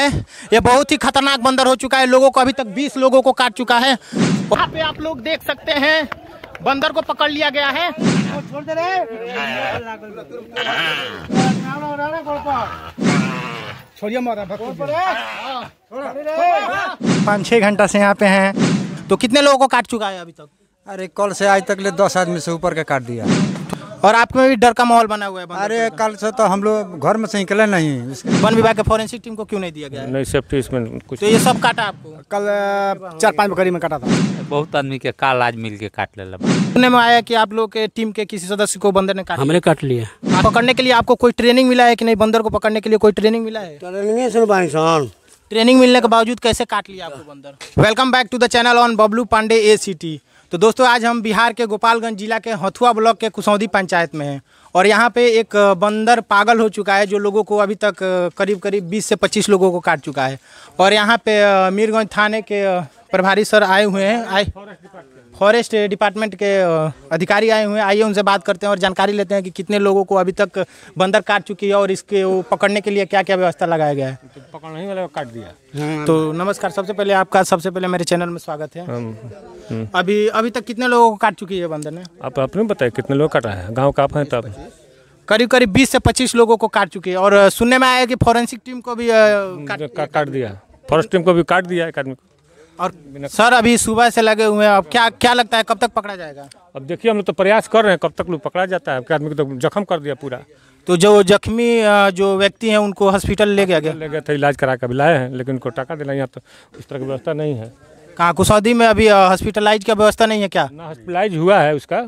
ये बहुत ही खतरनाक बंदर हो चुका है। लोगों को अभी तक 20 लोगों को काट चुका है। वहाँ पे आप लोग देख सकते हैं बंदर को पकड़ लिया गया है। पाँच 6 घंटा से यहाँ पे हैं। तो कितने लोगों को काट चुका है अभी तक? अरे कल से आज तक ले 10 आदमी से ऊपर का काट दिया। और आपके में भी डर का माहौल बना हुआ है? अरे कल से तो हम लोग घर में से निकले नहीं। वन विभाग के फोरेंसिक टीम को क्यों नहीं दिया गया है? नहीं, सेफ्टी इसमें कुछ। तो ये सब काटा आपको? कल 4-5 बकरी में काटा था। बहुत आदमी के काल आज मिल के काट ले। सुनने में आया कि आप लोग के टीम के किसी सदस्य को बंदर ने काटा। हमने काट लिया। पकड़ने के लिए आपको कोई ट्रेनिंग मिला है कि नहीं? बंदर को पकड़ने के लिए कोई ट्रेनिंग मिला है? ट्रेनिंग मिलने के बावजूद कैसे काट लिया आपको बंदर? Welcome back to the channel on Bablu Pandey ACT। तो दोस्तों आज हम बिहार के गोपालगंज जिला के हथुआ ब्लॉक के कुसौदी पंचायत में हैं और यहाँ पे एक बंदर पागल हो चुका है जो लोगों को अभी तक करीब 20 से 25 लोगों को काट चुका है। और यहाँ पे मीरगंज थाने के प्रभारी सर आए हुए हैं, फॉरेस्ट डिपार्टमेंट के अधिकारी आए हुए हैं। आइए उनसे बात करते हैं और जानकारी लेते हैं कि कितने लोगों को अभी तक बंदर काट चुकी है और इसके पकड़ने के लिए क्या क्या व्यवस्था लगाया गया है। तो पकड़ने वाले काट दिया। तो नमस्कार, सबसे पहले मेरे चैनल में स्वागत है। अभी तक कितने लोगों को काट चुकी है बंदर ने? आप अपने बताइए कितने लोग काटा है? गांव का आप हैं तब? करीब 20 से 25 लोगों को काट चुकी है। और सुनने में आया कि फॉरेंसिक टीम को भी काट दिया। फॉरेस्ट टीम को भी काट दिया एक आदमी को। और सर अभी सुबह से लगे हुए हैं, अब क्या लगता है कब तक पकड़ा जाएगा? अब देखिए हम लोग तो प्रयास कर रहे हैं, कब तक लोग पकड़ा जाता है। आदमी को तो जख्म कर दिया पूरा। तो जो जख्मी जो व्यक्ति हैं उनको हॉस्पिटल ले गया? ले गए थे, इलाज करा कर लाए हैं, लेकिन उनको टाका दिला। यहाँ तो इस तरह की व्यवस्था नहीं है। कहाँ कुसौदी में अभी हॉस्पिटलाइज का व्यवस्था नहीं है क्या? ना हॉस्पिटलाइज हुआ है उसका।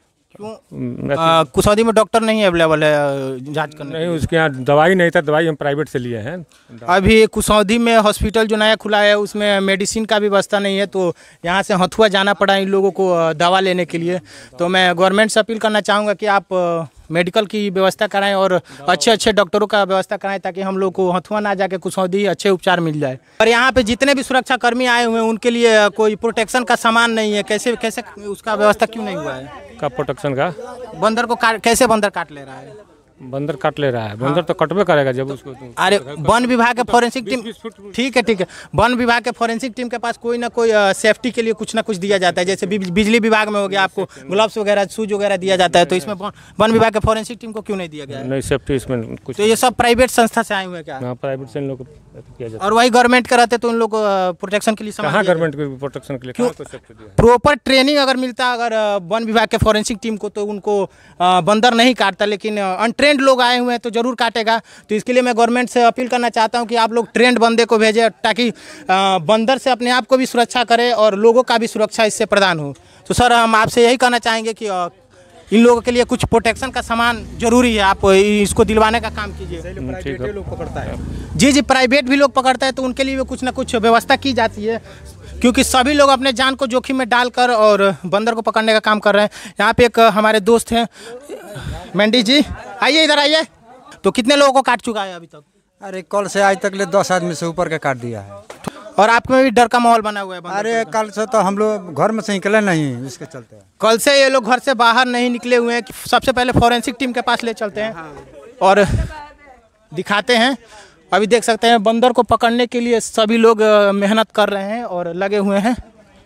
क्यों? कुसौदी में डॉक्टर नहीं अवेलेबल है जांच करने? नहीं, उसके यहाँ दवाई नहीं था, दवाई हम प्राइवेट से लिए हैं। अभी कुसौदी में हॉस्पिटल जो नया खुला है उसमें मेडिसिन का भी व्यवस्था नहीं है, तो यहाँ से हथुआ जाना पड़ा इन लोगों को दवा लेने के लिए। तो मैं गवर्नमेंट से अपील करना चाहूँगा कि आप मेडिकल की व्यवस्था कराएं और अच्छे डॉक्टरों का व्यवस्था कराएं ताकि हम लोग को हथुआ ना जाके कुसौदी अच्छे उपचार मिल जाए। और यहाँ पे जितने भी सुरक्षा कर्मी आए हुए हैं उनके लिए कोई प्रोटेक्शन का सामान नहीं है। कैसे उसका व्यवस्था क्यों नहीं हुआ है? का प्रोटेक्शन का? बंदर को कैसे बंदर काट ले रहा है? बंदर काट ले रहा है। बंदर तो कटबे करेगा जब उसको। अरे वन विभाग के फोरेंसिक टीम, ठीक है, वन विभाग के फोरेंसिक टीम के पास कोई ना कोई सेफ्टी के लिए कुछ ना कुछ दिया जाता है। जैसे बिजली विभाग में हो गया, आपको ग्लव्स वगैरह, शूज वगैरह दिया जाता है। तो इसमें वन विभाग के फोरेंसिक टीम को क्यों नहीं दिया गया है? नहीं, सेफ्टी इसमें कुछ। तो ये सब प्राइवेट संस्था से आए हुए हैं क्या? हाँ, प्राइवेट से इन लोग किया जाता है। और वही गवर्नमेंट का रहते तो उन लोग को प्रोटेक्शन के लिए कहाँ गवर्नमेंट के प्रोटेक्शन के लिए प्रॉपर ट्रेनिंग अगर मिलता अगर वन विभाग के फोरेंसिक टीम को तो उनको बंदर नहीं काटता। लेकिन अनट्रेंड लोग आए हुए हैं तो जरूर काटेगा। तो इसके लिए मैं गवर्नमेंट से अपील करना चाहता हूं कि आप लोग ट्रेंड बंदे को भेजें ताकि बंदर से अपने आप को भी सुरक्षा करें और लोगों का भी सुरक्षा इससे प्रदान हो। तो सर हम आपसे यही कहना चाहेंगे कि इन लोगों के लिए कुछ प्रोटेक्शन का सामान जरूरी है, आप इसको दिलवाने का काम कीजिए। प्राइवेट लोग पकड़ता है। जी, प्राइवेट भी लोग पकड़ता है तो उनके लिए कुछ ना कुछ व्यवस्था की जाती है, क्योंकि सभी लोग अपने जान को जोखिम में डालकर और बंदर को पकड़ने का काम कर रहे हैं। यहाँ पे एक हमारे दोस्त हैं, मंडी जी, आइए इधर आइए। तो कितने लोगों को काट चुका है अभी तक? अरे कल से आज तक ले 10 आदमी से ऊपर का काट दिया है। और आपके में भी डर का माहौल बना हुआ है? अरे कल से तो हम लोग घर में से निकले नहीं, इसके चलते। कल से ये लोग घर से बाहर नहीं निकले हुए हैं। सबसे पहले फॉरेंसिक टीम के पास ले चलते हैं और दिखाते हैं। अभी देख सकते हैं बंदर को पकड़ने के लिए सभी लोग मेहनत कर रहे हैं और लगे हुए हैं।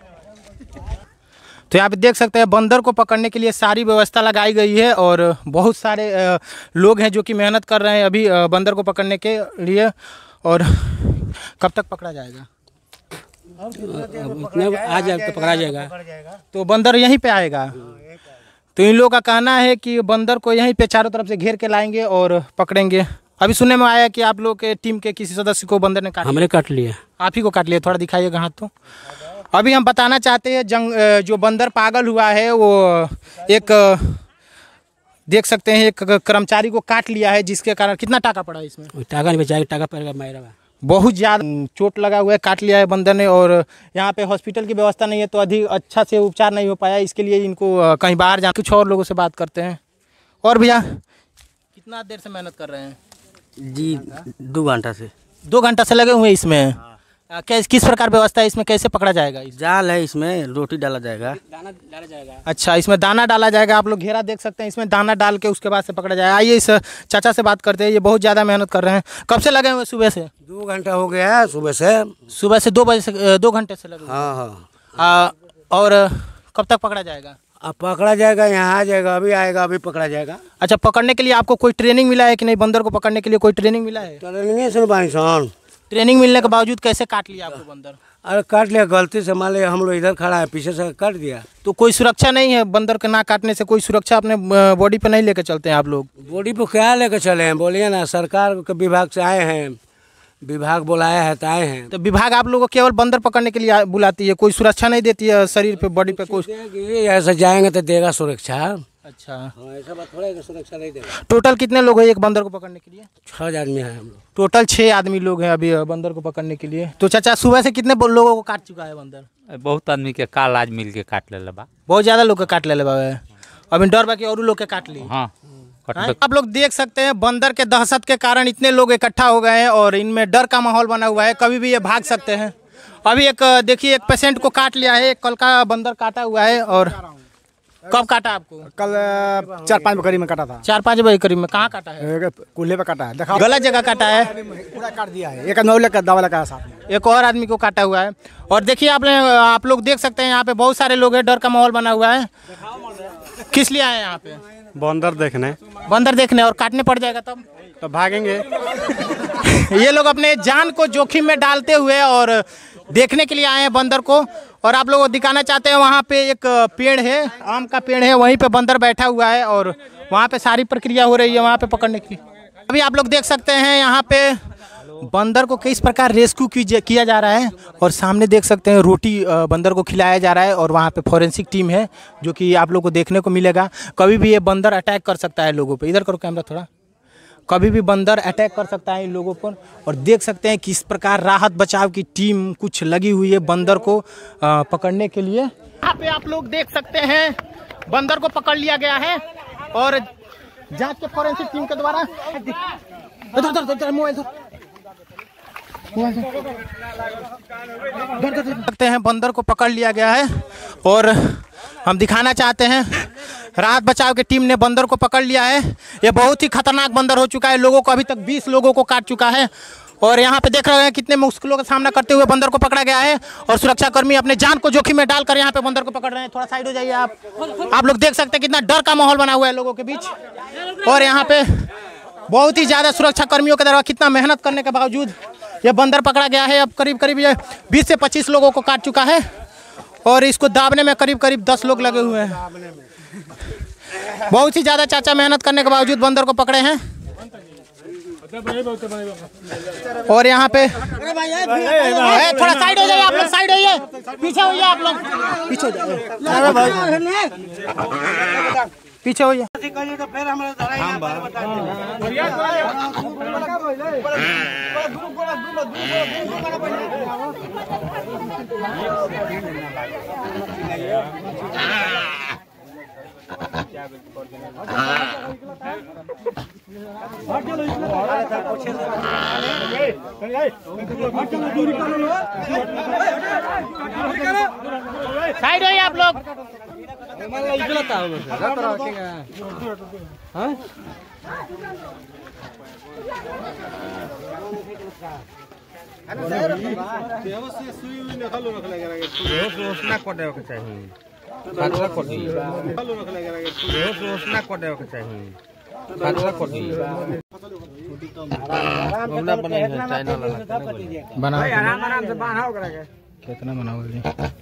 तो यहाँ पे देख सकते हैं बंदर को पकड़ने के लिए सारी व्यवस्था लगाई गई है और बहुत सारे लोग हैं जो कि मेहनत कर रहे हैं अभी बंदर को पकड़ने के लिए। और कब तक पकड़ा जाएगा? आ जाएगा तो पकड़ा जाएगा। तो बंदर यहीं पे आएगा? तो इन लोगों का कहना है कि बंदर को यहीं पे चारों तरफ से घेर के लाएंगे और पकड़ेंगे। अभी सुनने में आया कि आप लोग के टीम के किसी सदस्य को बंदर ने काट लिया। हमने काट लिया। आप ही को काट लिया? थोड़ा दिखाइएगा हाथ। तो अभी हम बताना चाहते हैं जो बंदर पागल हुआ है वो एक देख सकते हैं एक कर्मचारी को काट लिया है, जिसके कारण कितना टाका पड़ा इसमें? टाका नहीं बचाएगा, टाका पड़ेगा मायरा। बहुत ज़्यादा चोट लगा हुआ है, काट लिया है बंदर ने। और यहाँ पे हॉस्पिटल की व्यवस्था नहीं है तो अधिक अच्छा से उपचार नहीं हो पाया। इसके लिए इनको कहीं बाहर जाना। कुछ और लोगों से बात करते हैं। और भैया कितना देर से मेहनत कर रहे हैं? जी 2 घंटा से। 2 घंटा से लगे हुए इसमें? किस प्रकार व्यवस्था है इसमें, कैसे पकड़ा जाएगा जाल है, इसमें रोटी डाला जाएगा। दाना डाला जाएगा। अच्छा, इसमें दाना डाला जाएगा। आप लोग घेरा देख सकते हैं, इसमें दाना डाल के उसके बाद से पकड़ा जाएगा। आइए इस चाचा से बात करते हैं, ये बहुत ज़्यादा मेहनत कर रहे हैं। कब से लगे हुए? सुबह से 2 घंटा हो गया है, सुबह से 2 बजे से 2 घंटे से लगे हुए। हाँ। और कब तक पकड़ा जाएगा? अब पकड़ा जाएगा, यहाँ आ जाएगा, अभी आएगा, अभी पकड़ा जाएगा। अच्छा, पकड़ने के लिए आपको कोई ट्रेनिंग मिला है कि नहीं? बंदर को पकड़ने के लिए कोई ट्रेनिंग मिला है? ट्रेनिंग मिलने के बावजूद कैसे काट लिया आपको बंदर? अरे काट लिया गलती से, मान लिया हम लोग इधर खड़ा है, पीछे से काट दिया। तो कोई सुरक्षा नहीं है बंदर के ना काटने से? कोई सुरक्षा अपने बॉडी पे नहीं लेकर चलते हैं आप लोग? बॉडी पे क्या लेकर चले हैं, बोलिए ना। सरकार के विभाग से आए हैं, विभाग बुलाया है तो आए हैं। तो विभाग आप लोगों को केवल बंदर पकड़ने के लिए बुलाती है, कोई सुरक्षा नहीं देती है शरीर पे, बॉडी पे? कुछ ऐसा जाएंगे तो देगा सुरक्षा। अच्छा, ऐसा बात थोड़ा है, सुरक्षा नहीं देगा। टोटल कितने लोग हैं एक बंदर को पकड़ने के लिए? 6 आदमी हैं हम लोग। टोटल 6 आदमी लोग हैं अभी बंदर को पकड़ने के लिए। तो चाचा, सुबह से कितने लोगों को काट चुका है बंदर? बहुत आदमी के काल आज मिल के काट ले बा। बहुत ज़्यादा लोग के काट ले बाबा। अभी डर बाकी और लोग के काट ली। हाँ, आप लोग देख सकते हैं बंदर के दहशत के कारण इतने लोग इकट्ठा हो गए हैं और इनमें डर का माहौल बना हुआ है, कभी भी ये भाग सकते हैं। अभी एक देखिए, एक पेशेंट को काट लिया है, कल का बंदर काटा हुआ है। और कब काटा आपको? कल 4-5 बजे करीब में काटा था। 4-5 बजे करीब में। कहाँ काटा है? कूल्हे पे काटा है, देखा गलत जगह काटा है, पूरा काट दिया है। एक नौ का दवा लगा साथ में, एक और आदमी को काटा हुआ है। और देखिए आप लोग देख सकते हैं यहाँ पे बहुत सारे लोग हैं, डर का माहौल बना हुआ है। किस लिए आए यहाँ पे? बंदर देखने। बंदर देखने। और काटने पड़ जाएगा तब तो भागेंगे। ये लोग अपने जान को जोखिम में डालते हुए और देखने के लिए आए हैं बंदर को। और आप लोगों को दिखाना चाहते हैं, वहाँ पे एक पेड़ है, आम का पेड़ है, वहीं पे बंदर बैठा हुआ है और वहाँ पे सारी प्रक्रिया हो रही है वहाँ पे पकड़ने की। अभी आप लोग देख सकते हैं यहाँ पे बंदर को किस प्रकार रेस्क्यू किया जा रहा है। और सामने देख सकते हैं रोटी बंदर को खिलाया जा रहा है। और वहाँ पे फॉरेंसिक टीम है जो कि आप लोग को देखने को मिलेगा। कभी भी ये बंदर अटैक कर सकता है लोगों पे। इधर करो कैमरा थोड़ा। कभी भी बंदर अटैक कर सकता है इन लोगों पर। और देख सकते हैं किस प्रकार राहत बचाव की टीम कुछ लगी हुई है बंदर को पकड़ने के लिए। यहाँ पे आप लोग देख सकते हैं बंदर को पकड़ लिया गया है और जांच के फॉरेंसिक टीम के द्वारा सकते हैं बंदर को पकड़ लिया गया है। और हम दिखाना चाहते हैं, राहत बचाव की टीम ने बंदर को पकड़ लिया है। ये बहुत ही खतरनाक बंदर हो चुका है, लोगों को अभी तक 20 लोगों को काट चुका है। और यहाँ पे देख रहे हैं कितने मुश्किलों का सामना करते हुए बंदर को पकड़ा गया है। और सुरक्षाकर्मी अपने जान को जोखिम में डालकर यहाँ पे बंदर को पकड़ रहे हैं। थोड़ा साइड हो जाइए आप लोग देख सकते हैं कितना डर का माहौल बना हुआ है लोगों के बीच। और यहाँ पे बहुत ही ज़्यादा सुरक्षा कर्मियों के द्वारा कितना मेहनत करने के बावजूद यह बंदर पकड़ा गया है। अब करीब करीब ये 20 से 25 लोगों को काट चुका है और इसको दाबने में करीब करीब 10 लोग लगे हुए हैं। बहुत ही ज़्यादा चाचा मेहनत करने के बावजूद बंदर को पकड़े हैं। और यहाँ पे थोड़ा साइड हो जाइए आप लोग, साइड होइए, पीछे होइए आप लोग, पीछे पीछे होइए। साइड होइए आप लोग। कितना बनाओगे?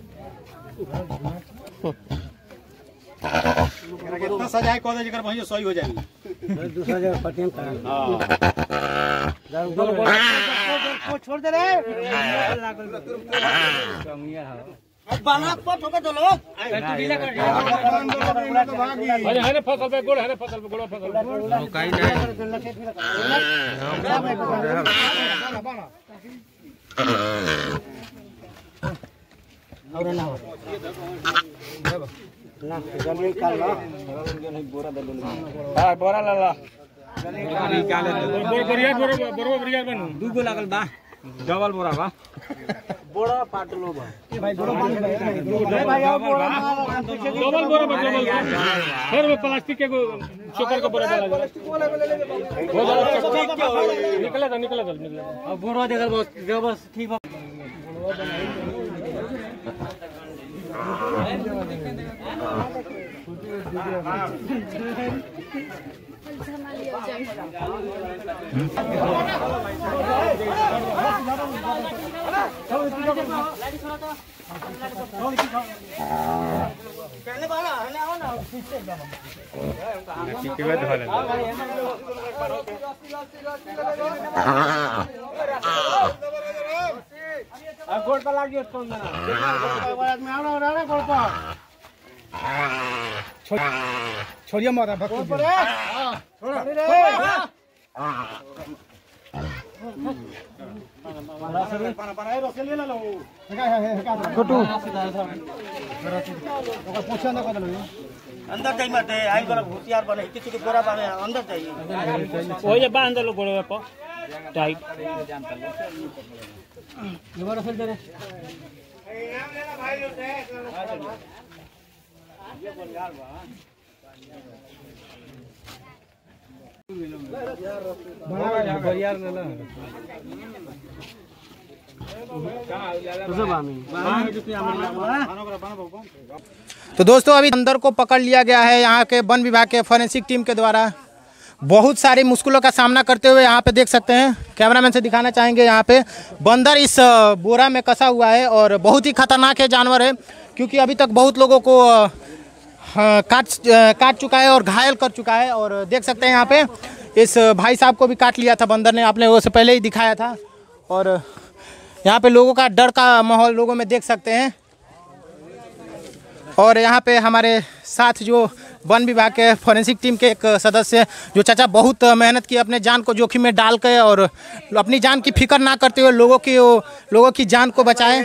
कितना सजाए कौन जगह वहीं सही हो जाएगी। दूसरा जगह पटियन छोड़ दे रे। बना पट होगा तो लोग है फसल पे गोड़, है फसल पे गोड़, फसल कहीं और ना हो ना जल्दी निकाल लो। हां बोरा ला ला निकाले बोर बढ़िया बोर बढ़िया बनू 2 गो लागल बा। डबल बोरा बा बोरा पाटलो बा डबल बोरा बा फिर वो प्लास्टिक के चोकर के बोरा डाला निकले अब बोरा देखल बस ठीक बा छोड़िए मारा अंदर जाई मत आई बड़ा होशियार बने किसी के बोरा बाने अंदर जाइए ओए जे बा अंदर लो बोरा पे टाइट दोबारा फिर दे तो दोस्तों अभी बंदर को पकड़ लिया गया है यहाँ के वन विभाग के फॉरेंसिक टीम के द्वारा। बहुत सारी मुश्किलों का सामना करते हुए यहाँ पे देख सकते हैं, कैमरामैन से दिखाना चाहेंगे, यहाँ पे बंदर इस बोरा में कसा हुआ है और बहुत ही खतरनाक है जानवर है, क्योंकि अभी तक बहुत लोगों को काट चुका है और घायल कर चुका है। और देख सकते हैं यहाँ पे इस भाई साहब को भी काट लिया था बंदर ने, आपने वो से पहले ही दिखाया था। और यहाँ पे लोगों का डर का माहौल लोगों में देख सकते हैं। और यहाँ पे हमारे साथ जो वन विभाग के फॉरेंसिक टीम के एक सदस्य जो चाचा बहुत मेहनत की अपने जान को जोखिम में डाल के और अपनी जान की फिक्र ना करते हुए लोगों की जान को बचाएं।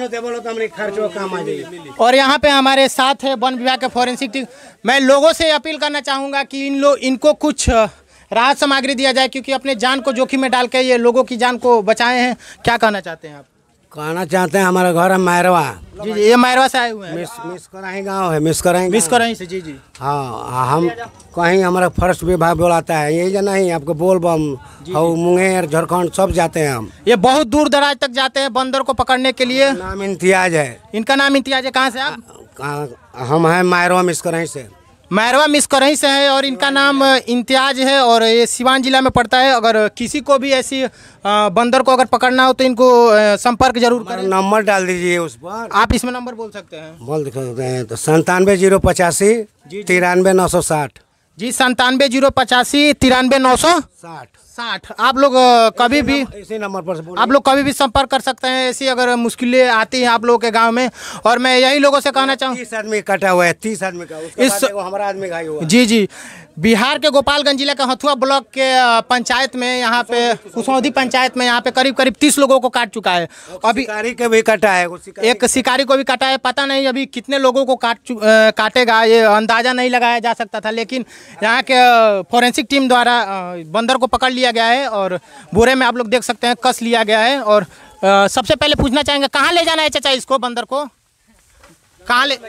और यहाँ पे हमारे साथ है वन विभाग के फॉरेंसिक टीम। मैं लोगों से अपील करना चाहूँगा कि इनको कुछ राहत सामग्री दिया जाए, क्योंकि अपने जान को जोखिम में डाल के ये लोगों की जान को बचाए हैं। क्या कहना चाहते हैं आप? कहना चाहते हैं हमारा घर है मैरवा। जी जी, ये मैरवा से आए हुए हैं। मिसकराही गाँव है, मिसकराही से। जी जी हाँ, हम कहीं हमारा फर्स्ट विभाग बुलाता है, यही जाना ही आपको बोल बम मुंगेर झारखंड सब जाते हैं हम। ये बहुत दूर दराज तक जाते हैं बंदर को पकड़ने के लिए। नाम इम्तियाज है। इनका नाम इम्तियाज है। कहाँ से आप? हम हैं मैरवा मिसकराही से। मैरवा मिसकराही से है और इनका नाम इम्तियाज है और ये सिवान जिला में पड़ता है। अगर किसी को भी ऐसी बंदर को अगर पकड़ना हो तो इनको संपर्क जरूर करें। नंबर डाल दीजिए उस पर। आप इसमें नंबर बोल सकते हैं। बोल सकते हैं तो 97 085 93 960। जी 97 085 93 960। आप लोग कभी भी इसी नंबर पर आप लोग कभी भी संपर्क कर सकते हैं, ऐसी अगर मुश्किलें आती हैं आप लोगों के गांव में। और मैं यही लोगों से कहना चाहूँ, 30 आदमी कटा हुआ है, 30 आदमी का, इस हमारा आदमी घायल हुआ। जी जी, बिहार के गोपालगंज जिले के हथुआ ब्लॉक के पंचायत में, यहाँ पे कुसौदी पंचायत में यहाँ पे करीब 30 लोगों को काट चुका है। अभी शिकारी के भी कटा है, एक शिकारी को भी काटा है। पता नहीं अभी कितने लोगों को काटेगा, ये अंदाजा नहीं लगाया जा सकता था। लेकिन यहाँ के फॉरेंसिक टीम द्वारा बंदर को पकड़ लिया गया है और बोरे में आप लोग देख सकते हैं कस लिया गया है। और सबसे पहले पूछना चाहेंगे, कहाँ ले जाना है चाचा इसको, बंदर को कहाँ ले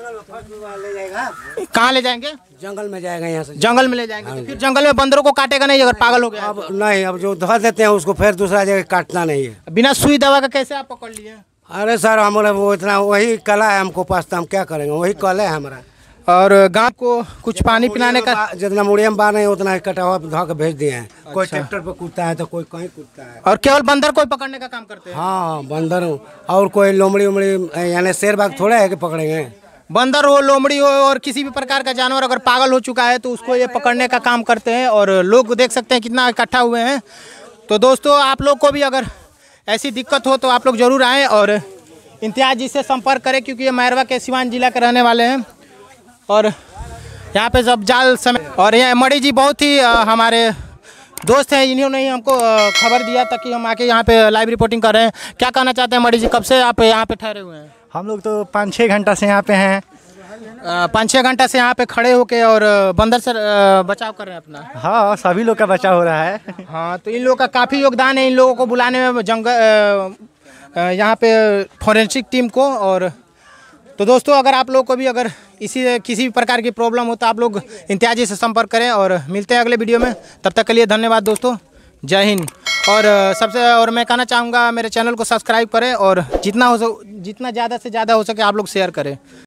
जाएंगे? जंगल में जाएगा, यहाँ से जंगल में ले जाएंगे। तो फिर जंगल में बंदरों को काटेगा नहीं अगर पागल हो गया? अब नहीं, अब जो धर देते हैं उसको फिर दूसरा जगह काटना नहीं है। बिना सुई दवा का कैसे आप पकड़ लिए? अरे सर हमारा वो इतना वही कला है हमको पास, तो हम क्या करेंगे, वही कला है हमारा। और गांव को कुछ पानी पिलाने का जितना मुड़िया में बार नहीं उतना कटा हुआ धो के भेज दिए हैं। कोई ट्रैक्टर पे कूदता है तो कोई कहीं कूदता है। और केवल बंदर को पकड़ने का काम करते हैं? हाँ बंदर, और कोई लोमड़ी उमड़ी यानी शेर बाग थोड़ा है कि पकड़ेंगे। बंदर हो, लोमड़ी हो और किसी भी प्रकार का जानवर अगर पागल हो चुका है तो उसको ये पकड़ने का काम करते हैं। और लोग देख सकते हैं कितना इकट्ठा हुए हैं। तो दोस्तों आप लोग को भी अगर ऐसी दिक्कत हो तो आप लोग ज़रूर आएँ और इम्तियाज जी से संपर्क करें, क्योंकि ये मैरवा के सिवान जिला के रहने वाले हैं। और यहाँ पे सब जाल समय, और ये मणि जी बहुत ही हमारे दोस्त हैं, इन्होंने ही हमको खबर दिया ताकि हम आके यहाँ पे लाइव रिपोर्टिंग कर रहे हैं। क्या कहना चाहते हैं मणि जी, कब से आप यहाँ पे ठहरे हुए हैं? हम लोग तो 5-6 घंटा से यहाँ पे हैं 5-6 घंटा से यहाँ पे खड़े होके और बंदर से बचाव कर रहे हैं अपना। हाँ, सभी लोग का बचाव हो रहा है। हाँ, तो इन लोगों का काफ़ी योगदान है, इन लोगों को बुलाने में यहाँ पे फॉरेंसिक टीम को। और तो दोस्तों, अगर आप लोग को भी अगर किसी भी प्रकार की प्रॉब्लम हो तो आप लोग इम्तियाजी से संपर्क करें। और मिलते हैं अगले वीडियो में, तब तक के लिए धन्यवाद दोस्तों, जय हिंद। और मैं कहना चाहूँगा मेरे चैनल को सब्सक्राइब करें और जितना ज़्यादा से ज़्यादा हो सके आप लोग शेयर करें।